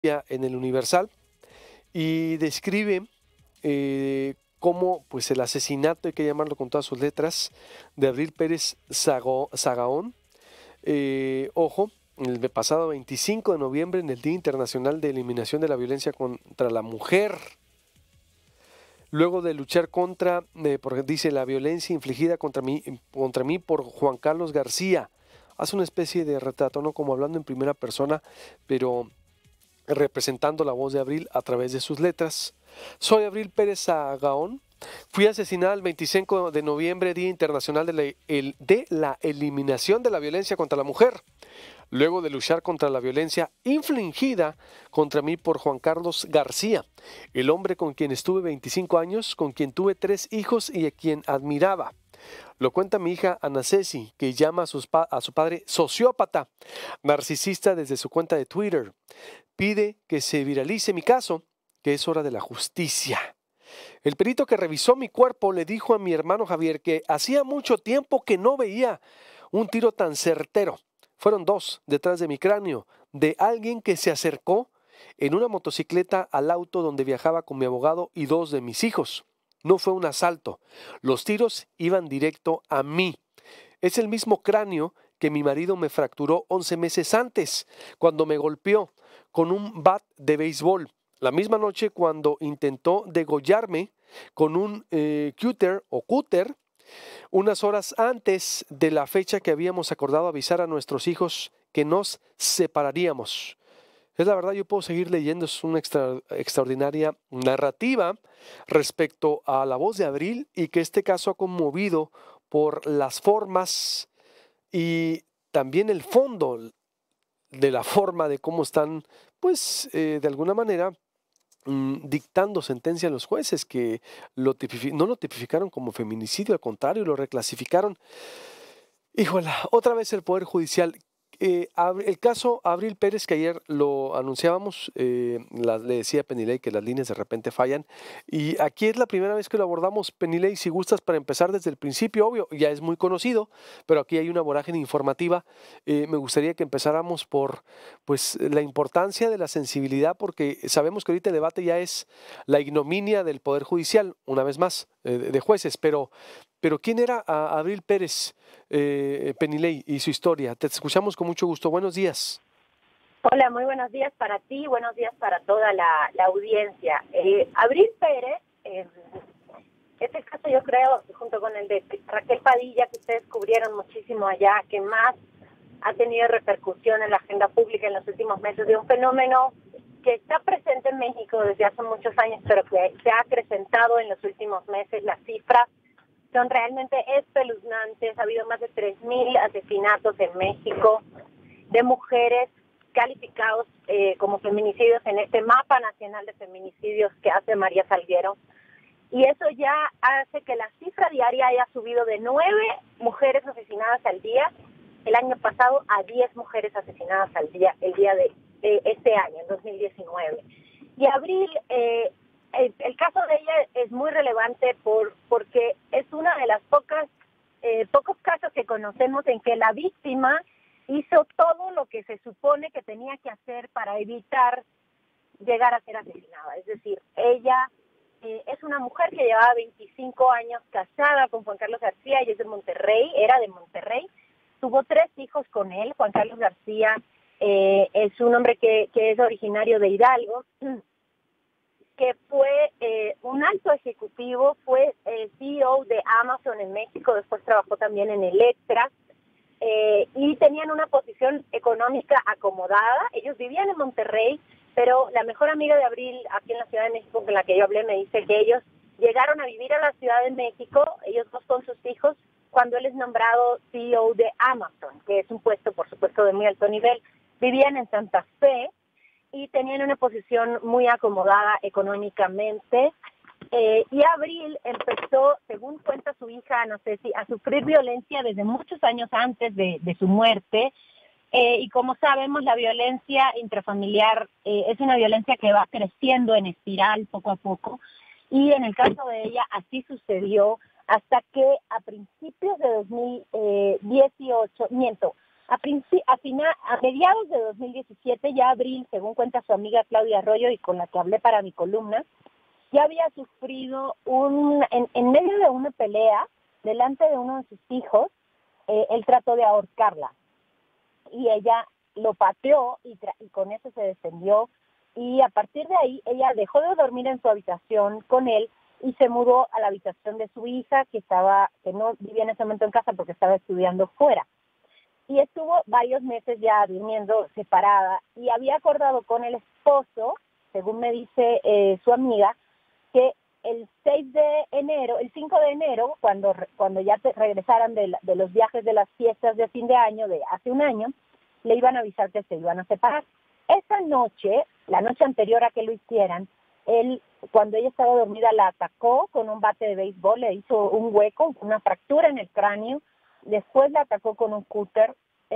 en el Universal y describe cómo pues el asesinato, hay que llamarlo con todas sus letras, de Abril Pérez Zagaón, ojo, el pasado 25 de noviembre, en el Día Internacional de Eliminación de la Violencia contra la Mujer, luego de luchar contra, porque dice, la violencia infligida contra mí por Juan Carlos García. Hace una especie de retrato, ¿no? Como hablando en primera persona, pero representando la voz de Abril a través de sus letras. Soy Abril Pérez Gaón. Fui asesinada el 25 de noviembre, Día Internacional de la Eliminación de la Violencia contra la Mujer, luego de luchar contra la violencia infligida contra mí por Juan Carlos García, el hombre con quien estuve 25 años, con quien tuve 3 hijos y a quien admiraba. Lo cuenta mi hija Ana Ceci, que llama a su padre sociópata, narcisista desde su cuenta de Twitter. Pide que se viralice mi caso, que es hora de la justicia. El perito que revisó mi cuerpo le dijo a mi hermano Javier que hacía mucho tiempo que no veía un tiro tan certero. Fueron 2 detrás de mi cráneo, de alguien que se acercó en una motocicleta al auto donde viajaba con mi abogado y 2 de mis hijos. No fue un asalto. Los tiros iban directo a mí. Es el mismo cráneo que mi marido me fracturó 11 meses antes, cuando me golpeó con un bat de béisbol. La misma noche cuando intentó degollarme con un cúter, unas horas antes de la fecha que habíamos acordado avisar a nuestros hijos que nos separaríamos. Es la verdad, yo puedo seguir leyendo, es una extraordinaria narrativa respecto a la voz de Abril y que este caso ha conmovido por las formas y también el fondo de la forma de cómo están, pues, de alguna manera dictando sentencia a los jueces que no lo tipificaron como feminicidio, al contrario, lo reclasificaron. Híjole, otra vez el Poder Judicial. El caso Abril Pérez, que ayer lo anunciábamos, le decía a Penilei que las líneas de repente fallan, y aquí es la primera vez que lo abordamos, Penilei, si gustas, para empezar desde el principio, obvio, ya es muy conocido, pero aquí hay una vorágine informativa. Me gustaría que empezáramos por pues, la importancia de la sensibilidad, porque sabemos que ahorita el debate ya es la ignominia del Poder Judicial, una vez más, de jueces, pero ¿quién era Abril Pérez, Penilei, y su historia? Te escuchamos con mucho gusto. Buenos días. Hola, muy buenos días para ti, buenos días para toda la audiencia. Abril Pérez, este caso yo creo, junto con el de Raquel Padilla, que ustedes cubrieron muchísimo allá, que más ha tenido repercusión en la agenda pública en los últimos meses, de un fenómeno que está presente en México desde hace muchos años, pero que se ha acrecentado en los últimos meses. Las cifras son realmente espeluznantes. Ha habido más de 3,000 asesinatos en México de mujeres calificados como feminicidios en este mapa nacional de feminicidios que hace María Salguero. Y eso ya hace que la cifra diaria haya subido de 9 mujeres asesinadas al día el año pasado a 10 mujeres asesinadas al día el día de este año, en 2019. Y Abril, el caso de ella es muy relevante porque es una de las pocos casos que conocemos en que la víctima hizo todo lo que se supone que tenía que hacer para evitar llegar a ser asesinada. Es decir, ella es una mujer que llevaba 25 años casada con Juan Carlos García, ella es de Monterrey, era de Monterrey, tuvo 3 hijos con él. Juan Carlos García es un hombre que es originario de Hidalgo, que fue un alto ejecutivo, fue CEO de Amazon en México, después trabajó también en Electra, y tenían una posición económica acomodada. Ellos vivían en Monterrey, pero la mejor amiga de Abril aquí en la Ciudad de México, con la que yo hablé, me dice que ellos llegaron a vivir a la Ciudad de México, ellos 2 con sus hijos, cuando él es nombrado CEO de Amazon, que es un puesto, por supuesto, de muy alto nivel. Vivían en Santa Fe y tenían una posición muy acomodada económicamente. Y Abril empezó, según cuenta su hija, no sé si, a sufrir violencia desde muchos años antes de su muerte. Y como sabemos, la violencia intrafamiliar es una violencia que va creciendo en espiral poco a poco. Y en el caso de ella, así sucedió hasta que a principios de 2018, A mediados de 2017, ya Abril, según cuenta su amiga Claudia Arroyo y con la que hablé para mi columna, ya había sufrido en medio de una pelea, delante de uno de sus hijos, él trató de ahorcarla. Y ella lo pateó y con eso se defendió. Y a partir de ahí, ella dejó de dormir en su habitación con él y se mudó a la habitación de su hija, que no vivía en ese momento en casa porque estaba estudiando fuera. Y estuvo varios meses ya durmiendo separada y había acordado con el esposo, según me dice su amiga, que el 5 de enero, cuando ya regresaran de los viajes de las fiestas de fin de año, de hace un año, le iban a avisar que se iban a separar. Esa noche, la noche anterior a que lo hicieran, él, cuando ella estaba dormida, la atacó con un bate de béisbol, le hizo un hueco, una fractura en el cráneo, después la atacó con un cúter.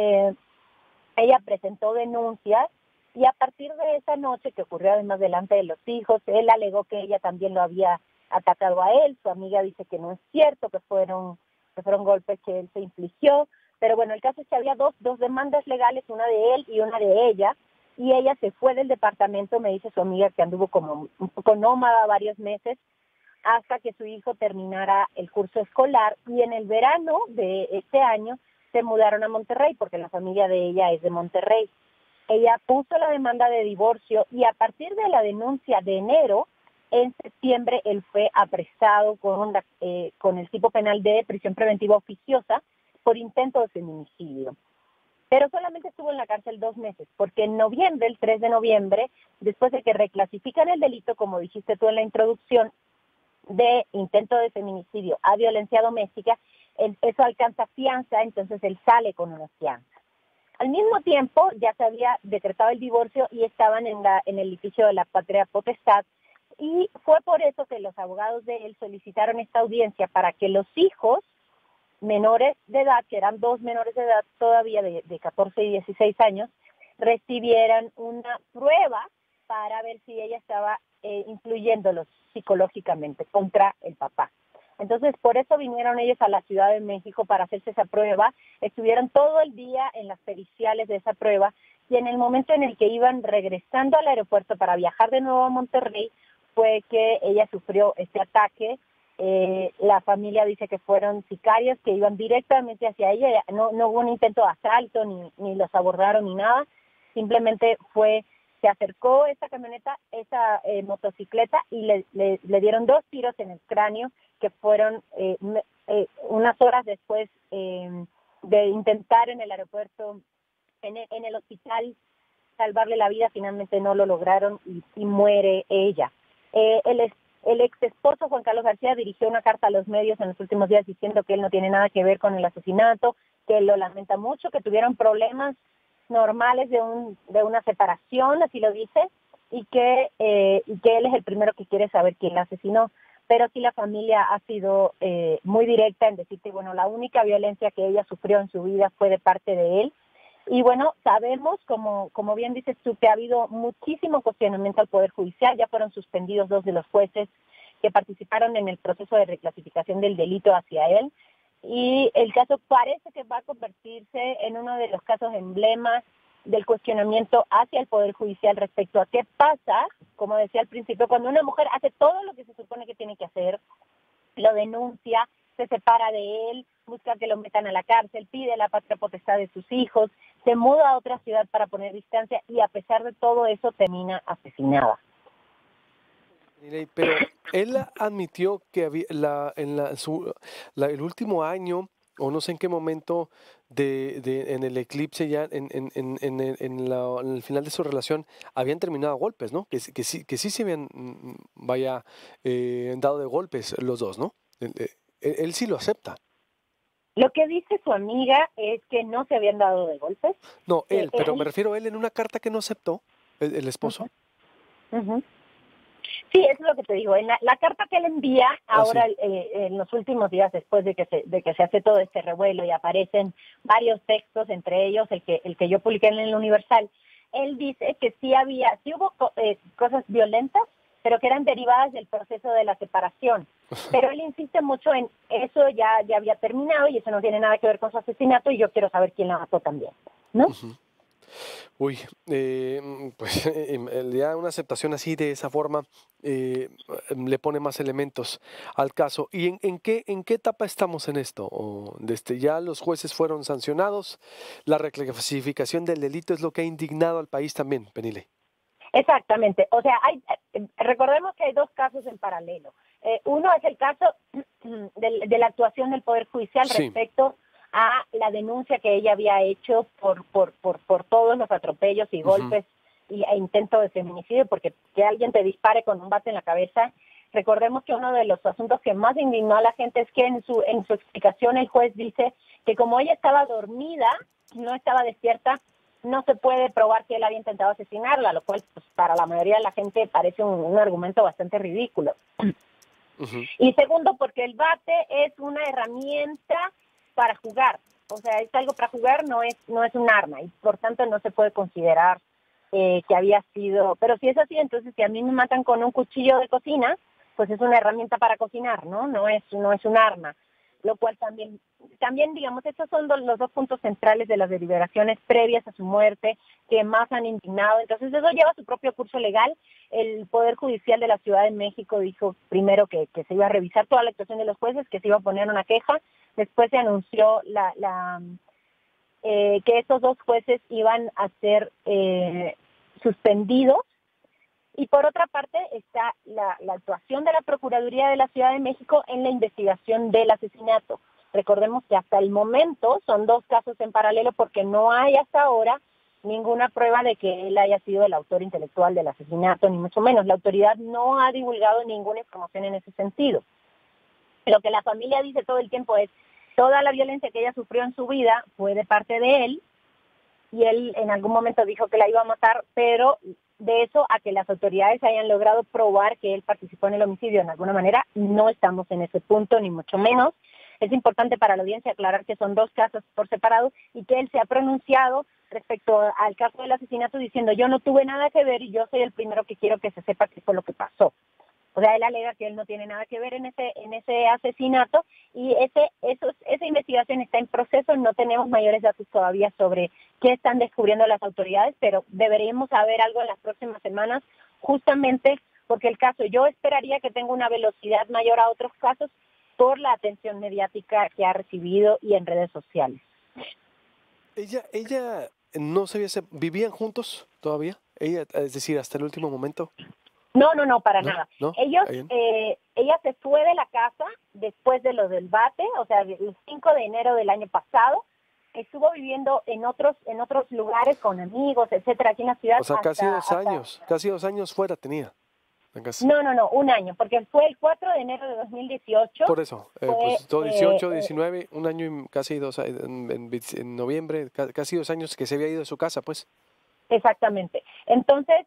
Ella presentó denuncias y a partir de esa noche, que ocurrió además delante de los hijos, él alegó que ella también lo había atacado a él. Su amiga dice que no es cierto, que fueron golpes que él se infligió. Pero bueno, el caso es que había dos demandas legales, una de él y una de ella, y ella se fue del departamento, me dice su amiga, que anduvo como un poco nómada varios meses, hasta que su hijo terminara el curso escolar, y en el verano de este año se mudaron a Monterrey, porque la familia de ella es de Monterrey. Ella puso la demanda de divorcio y a partir de la denuncia de enero, en septiembre él fue apresado con el tipo penal de prisión preventiva oficiosa por intento de feminicidio. Pero solamente estuvo en la cárcel 2 meses, porque en noviembre, el 3 de noviembre, después de que reclasifican el delito, como dijiste tú en la introducción, de intento de feminicidio a violencia doméstica, eso alcanza fianza, entonces él sale con una fianza. Al mismo tiempo, ya se había decretado el divorcio y estaban en el litigio de la patria potestad, y fue por eso que los abogados de él solicitaron esta audiencia para que los hijos menores de edad, que eran 2 menores de edad todavía de 14 y 16 años, recibieran una prueba para ver si ella estaba influyéndolos psicológicamente contra el papá. Entonces, por eso vinieron ellos a la Ciudad de México para hacerse esa prueba. Estuvieron todo el día en las periciales de esa prueba y en el momento en el que iban regresando al aeropuerto para viajar de nuevo a Monterrey fue que ella sufrió este ataque. La familia dice que fueron sicarios que iban directamente hacia ella. No hubo un intento de asalto, ni los abordaron ni nada. Simplemente se acercó esa camioneta, esa motocicleta, y le dieron 2 tiros en el cráneo, que fueron unas horas después de intentar en el aeropuerto, en el hospital, salvarle la vida. Finalmente no lo lograron y muere ella. El ex esposo Juan Carlos García dirigió una carta a los medios en los últimos días diciendo que él no tiene nada que ver con el asesinato, que lo lamenta mucho, que tuvieron problemas normales de una separación, así lo dice, y que él es el primero que quiere saber quién la asesinó. Pero sí, la familia ha sido muy directa en decirte, bueno, la única violencia que ella sufrió en su vida fue de parte de él. Y bueno, sabemos, como bien dices tú, que ha habido muchísimo cuestionamiento al Poder Judicial. Ya fueron suspendidos 2 de los jueces que participaron en el proceso de reclasificación del delito hacia él. Y el caso parece que va a convertirse en uno de los casos emblemas del cuestionamiento hacia el Poder Judicial respecto a qué pasa, como decía al principio, cuando una mujer hace todo lo que se supone que tiene que hacer, lo denuncia, se separa de él, busca que lo metan a la cárcel, pide la patria potestad de sus hijos, se muda a otra ciudad para poner distancia y a pesar de todo eso termina asesinada. Pero él admitió que había el último año, o no sé en qué momento en el eclipse, ya en el final de su relación, habían terminado a golpes, ¿no? Que sí se habían, dado de golpes los dos, ¿no? Él sí lo acepta. Lo que dice su amiga es que no se habían dado de golpes. No, pero me refiero a él en una carta que no aceptó, el esposo. Uh-huh. Sí, eso es lo que te digo. En la carta que él envía ahora, sí, en los últimos días, después de que se hace todo este revuelo y aparecen varios textos, entre ellos el que yo publiqué en el Universal, él dice que sí hubo cosas violentas, pero que eran derivadas del proceso de la separación. Pero él insiste mucho en eso ya había terminado y eso no tiene nada que ver con su asesinato y yo quiero saber quién la mató también, ¿no? Uy, pues ya una aceptación así de esa forma le pone más elementos al caso. ¿Y en qué etapa estamos en esto? Ya los jueces fueron sancionados, la reclasificación del delito es lo que ha indignado al país también, Penile. Exactamente. O sea, recordemos que hay dos casos en paralelo. Uno es el caso de la actuación del Poder Judicial respecto a la denuncia que ella había hecho por todos los atropellos y golpes e intento de feminicidio, porque que alguien te dispare con un bate en la cabeza. Recordemos que uno de los asuntos que más indignó a la gente es que en su explicación el juez dice que como ella estaba dormida, no estaba despierta, no se puede probar que él había intentado asesinarla, lo cual pues, para la mayoría de la gente parece un argumento bastante ridículo. Y segundo, porque el bate es una herramienta para jugar, o sea, es algo para jugar, no es un arma, y por tanto no se puede considerar que había sido, pero si es así, entonces si a mí me matan con un cuchillo de cocina, pues es una herramienta para cocinar, no es un arma, lo cual también digamos, estos son los dos puntos centrales de las deliberaciones previas a su muerte que más han indignado. Entonces eso lleva su propio curso legal. El Poder Judicial de la Ciudad de México dijo primero que se iba a revisar toda la actuación de los jueces, que se iba a poner una queja. Después se anunció que estos dos jueces iban a ser suspendidos. Y por otra parte está la actuación de la Procuraduría de la Ciudad de México en la investigación del asesinato. Recordemos que hasta el momento son dos casos en paralelo porque no hay hasta ahora ninguna prueba de que él haya sido el autor intelectual del asesinato, ni mucho menos. La autoridad no ha divulgado ninguna información en ese sentido. Lo que la familia dice todo el tiempo es toda la violencia que ella sufrió en su vida fue de parte de él y él en algún momento dijo que la iba a matar, pero de eso a que las autoridades hayan logrado probar que él participó en el homicidio de alguna manera, no estamos en ese punto, ni mucho menos. Es importante para la audiencia aclarar que son dos casos por separado y que él se ha pronunciado respecto al caso del asesinato diciendo yo no tuve nada que ver y yo soy el primero que quiero que se sepa qué fue lo que pasó. O sea, él alega que él no tiene nada que ver en ese asesinato y esa investigación está en proceso, no tenemos mayores datos todavía sobre qué están descubriendo las autoridades, pero deberíamos saber algo en las próximas semanas, justamente porque el caso yo esperaría que tenga una velocidad mayor a otros casos por la atención mediática que ha recibido y en redes sociales. Ella no sabía, ¿vivían juntos todavía? Ella, es decir, hasta el último momento. No, para nada. ¿No? Ella se fue de la casa después de lo del bate, o sea, el 5 de enero del año pasado. Estuvo viviendo en otros lugares con amigos, etcétera, aquí en la ciudad. O sea, casi 2 años fuera tenía. No, un año, porque fue el 4 de enero de 2018. Por eso, pues todo 18, 19, un año y casi 2 en noviembre, casi 2 años que se había ido de su casa, pues. Exactamente. Entonces,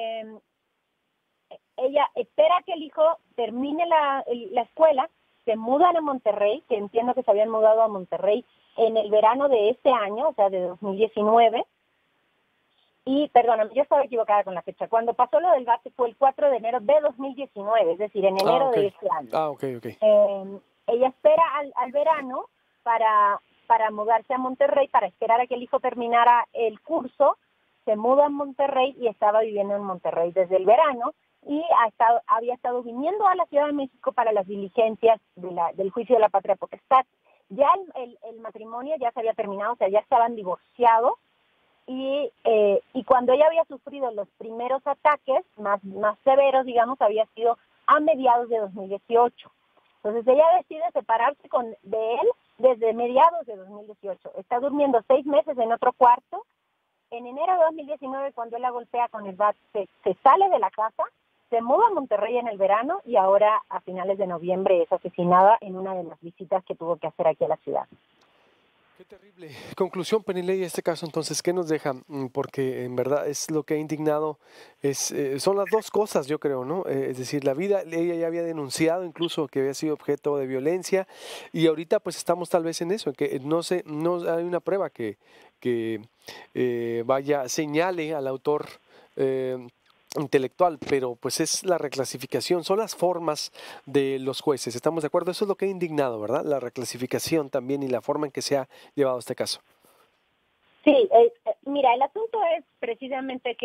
ella espera que el hijo termine la escuela, se mudan a Monterrey, que entiendo que se habían mudado a Monterrey en el verano de este año, o sea, de 2019. Y, perdóname, yo estaba equivocada con la fecha. Cuando pasó lo del bate fue el 4 de enero de 2019, es decir, en enero de este año. Ok. Ella espera al verano para mudarse a Monterrey, para esperar a que el hijo terminara el curso. Se muda a Monterrey y estaba viviendo en Monterrey desde el verano y había estado viniendo a la Ciudad de México para las diligencias del juicio de la patria potestad. Ya el matrimonio ya se había terminado, o sea, ya estaban divorciados. Y cuando ella había sufrido los primeros ataques más severos, digamos, había sido a mediados de 2018. Entonces ella decide separarse de él desde mediados de 2018. Está durmiendo 6 meses en otro cuarto. En enero de 2019, cuando él la golpea con el bat, se sale de la casa, se muda a Monterrey en el verano y ahora a finales de noviembre es asesinada en una de las visitas que tuvo que hacer aquí a la ciudad. Qué terrible. Conclusión, Penilei, este caso entonces, ¿qué nos deja? Porque en verdad es lo que ha indignado, son las dos cosas, yo creo, ¿no? Es decir, la vida, ella ya había denunciado incluso que había sido objeto de violencia y ahorita pues estamos tal vez en eso, en que no hay una prueba que señale al autor intelectual, pero pues es la reclasificación, son las formas de los jueces. ¿Estamos de acuerdo? Eso es lo que ha indignado, ¿verdad? La reclasificación también y la forma en que se ha llevado este caso. Sí, mira, el asunto es precisamente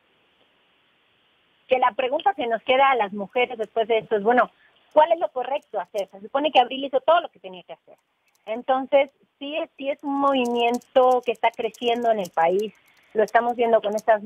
que la pregunta que nos queda a las mujeres después de esto es, bueno, ¿cuál es lo correcto hacer? Se supone que Abril hizo todo lo que tenía que hacer. Entonces, sí es un movimiento que está creciendo en el país. Lo estamos viendo con esta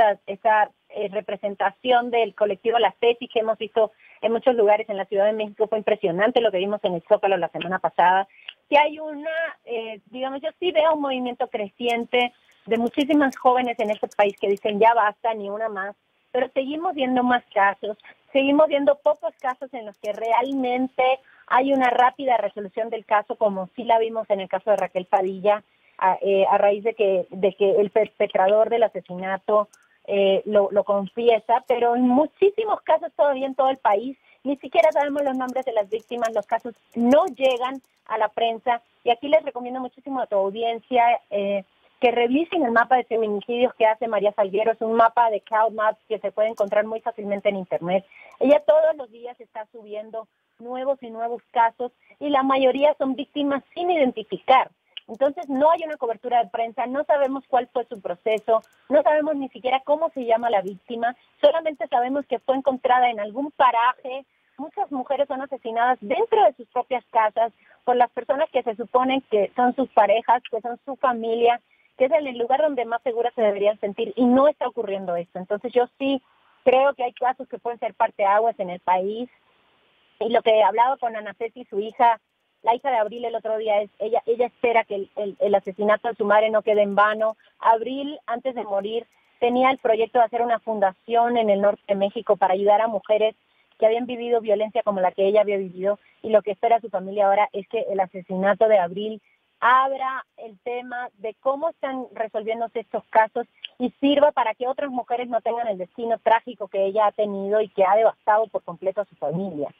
representación del colectivo Las Tesis que hemos visto en muchos lugares en la Ciudad de México. Fue impresionante lo que vimos en el Zócalo la semana pasada. Si hay digamos, yo sí veo un movimiento creciente de muchísimas jóvenes en este país que dicen ya basta, ni una más, pero seguimos viendo más casos, seguimos viendo pocos casos en los que realmente hay una rápida resolución del caso, como sí la vimos en el caso de Raquel Padilla, a raíz de que el perpetrador del asesinato lo confiesa, pero en muchísimos casos todavía en todo el país ni siquiera sabemos los nombres de las víctimas, los casos no llegan a la prensa, y aquí les recomiendo muchísimo a tu audiencia que revisen el mapa de feminicidios que hace María Salguero. Es un mapa de CloudMaps que se puede encontrar muy fácilmente en internet. Ella todos los días está subiendo nuevos y nuevos casos, y la mayoría son víctimas sin identificar. Entonces no hay una cobertura de prensa, no sabemos cuál fue su proceso, no sabemos ni siquiera cómo se llama la víctima, solamente sabemos que fue encontrada en algún paraje. Muchas mujeres son asesinadas dentro de sus propias casas por las personas que se suponen que son sus parejas, que son su familia, que es el lugar donde más seguras se deberían sentir, y no está ocurriendo esto. Entonces yo sí creo que hay casos que pueden ser parteaguas en el país, y lo que he hablado con Ana Ceci, su hija, la hija de Abril el otro día, es ella espera que el asesinato de su madre no quede en vano. Abril, antes de morir, tenía el proyecto de hacer una fundación en el norte de México para ayudar a mujeres que habían vivido violencia como la que ella había vivido, y lo que espera su familia ahora es que el asesinato de Abril abra el tema de cómo están resolviéndose estos casos y sirva para que otras mujeres no tengan el destino trágico que ella ha tenido y que ha devastado por completo a su familia.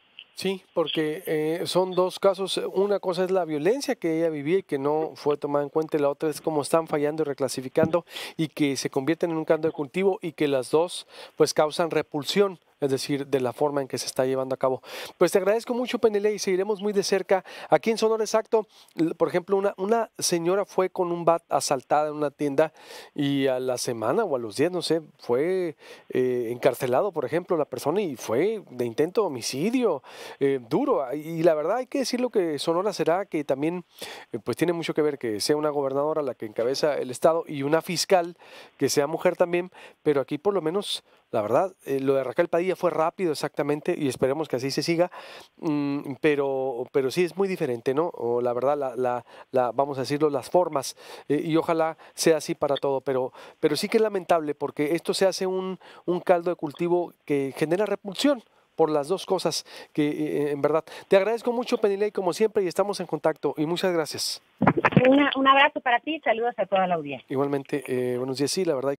Sí, porque son dos casos. Una cosa es la violencia que ella vivía y que no fue tomada en cuenta, y la otra es cómo están fallando y reclasificando y que se convierten en un caldo de cultivo, y que las dos pues causan repulsión, es decir, de la forma en que se está llevando a cabo. Pues te agradezco mucho, Penile, y seguiremos muy de cerca. Aquí en Sonora Exacto, por ejemplo, una señora fue con un bat asaltada en una tienda, y a la semana o a los días, no sé, fue encarcelado, por ejemplo, la persona, y fue de intento de homicidio. Duro, y la verdad hay que decir lo que Sonora será, que también pues tiene mucho que ver que sea una gobernadora la que encabeza el estado y una fiscal que sea mujer también, pero aquí por lo menos la verdad lo de Raquel Padilla fue rápido exactamente, y esperemos que así se siga, pero sí es muy diferente, ¿no? O la verdad, vamos a decirlo, las formas, y ojalá sea así para todo, pero sí que es lamentable porque esto se hace un caldo de cultivo que genera repulsión por las dos cosas que en verdad. Te agradezco mucho, Penilei, como siempre, y estamos en contacto, y muchas gracias. Un abrazo para ti y saludos a toda la audiencia. Igualmente, buenos días, sí, la verdad.